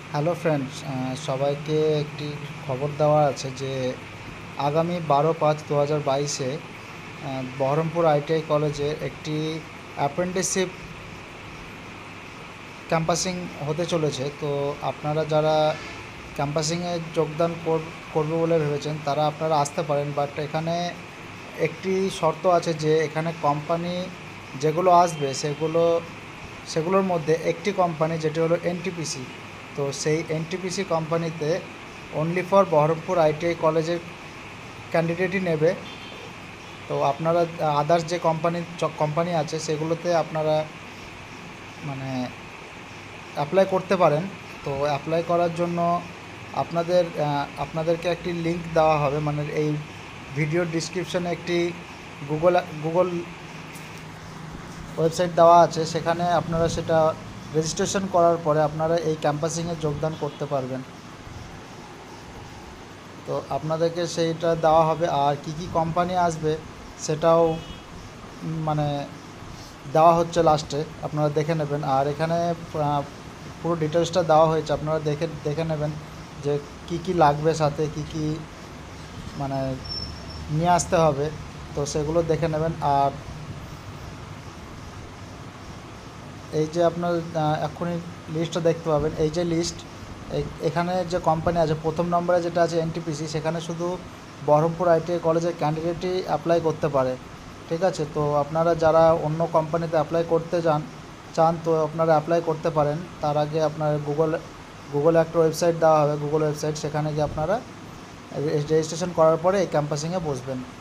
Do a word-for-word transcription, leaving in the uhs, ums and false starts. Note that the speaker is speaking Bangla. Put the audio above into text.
হ্যালো ফ্রেন্ডস, সবাইকে একটি খবর দেওয়া আছে যে আগামী বারো পাঁচ দু হাজার বাইশে বহরমপুর আইটিআই কলেজে একটি অ্যাপ্রেন্টিসশিপ ক্যাম্পাসিং হতে চলেছে। তো আপনারা যারা ক্যাম্পাসিংয়ে যোগদান করবে বলে ভেবেছেন তারা আপনারা আসতে পারেন, বাট এখানে একটি শর্ত আছে যে এখানে কোম্পানি যেগুলো আসবে সেগুলো সেগুলোর মধ্যে একটি কোম্পানি যেটি হলো এনটিপিসি। তো সেই এনটিপিসি কোম্পানিতে অনলি ফর বহরমপুর আইটিআই কলেজের ক্যান্ডিডেটই নেবে। তো আপনারা আদার্স যে কোম্পানি কোম্পানি আছে সেগুলোতে আপনারা মানে অ্যাপ্লাই করতে পারেন। তো অ্যাপ্লাই করার জন্য আপনাদের আপনাদেরকে একটি লিঙ্ক দেওয়া হবে, মানে এই ভিডিওর ডিসক্রিপশানে একটি গুগল গুগল ওয়েবসাইট দেওয়া আছে, সেখানে আপনারা সেটা রেজিস্ট্রেশন করার পরে আপনারা এই ক্যাম্পাসিংয়ে যোগদান করতে পারবেন। তো আপনাদেরকে সেইটা দেওয়া হবে, আর কি কি কোম্পানি আসবে সেটাও মানে দেওয়া হচ্ছে লাস্টে, আপনারা দেখে নেবেন। আর এখানে পুরো ডিটেলসটা দেওয়া হয়েছে, আপনারা দেখে দেখে নেবেন যে কি কি লাগবে, সাথে কি কি মানে নিয়ে আসতে হবে, তো সেগুলো দেখে নেবেন। আর এই যে আপনার এক্ষুনি লিস্টটা দেখতে পাবেন, এই যে লিস্ট, এখানে যে কোম্পানি আছে প্রথম নম্বরে যেটা আছে এনটিপিসি, সেখানে শুধু বহরমপুর আইটিআই কলেজের ক্যান্ডিডেটই অ্যাপ্লাই করতে পারে। ঠিক আছে, তো আপনারা যারা অন্য কোম্পানিতে অ্যাপ্লাই করতে চান চান তো আপনারা অ্যাপ্লাই করতে পারেন। তার আগে আপনার গুগল গুগলে একটা ওয়েবসাইট দেওয়া হবে, গুগল ওয়েবসাইট, সেখানে গিয়ে আপনারা রেজিস্ট্রেশন করার পরে এই ক্যাম্পাসিংয়ে বসবেন।